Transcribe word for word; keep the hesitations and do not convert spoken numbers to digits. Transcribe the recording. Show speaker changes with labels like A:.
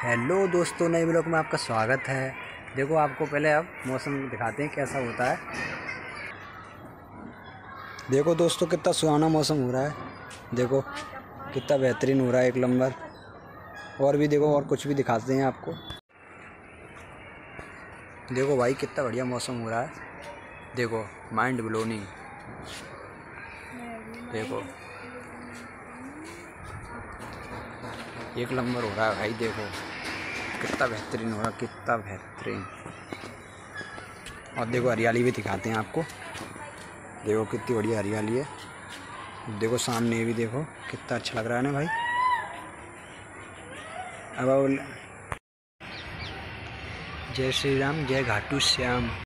A: Hello दोस्तों, नए blog में आपका स्वागत है। देखो, आपको पहले अब मौसम दिखाते हैं कैसा होता है। देखो दोस्तों, कितना सुहाना मौसम हो रहा है। देखो कितना बेहतरीन हो रहा है, एक नंबर। और भी देखो, और कुछ भी दिखाते हैं आपको। देखो भाई, कितना बढ़िया मौसम हो रहा है। देखो, माइंड ब्लोइंग। देखो एक नंबर हो रहा है भाई। देखो कितना बेहतरीन हो रहा है, कितना बेहतरीन। और देखो, हरियाली भी दिखाते हैं आपको। देखो कितनी बढ़िया हरियाली है। देखो सामने भी देखो कितना अच्छा लग रहा है ना भाई। अब जय श्री राम, जय घाटू श्याम।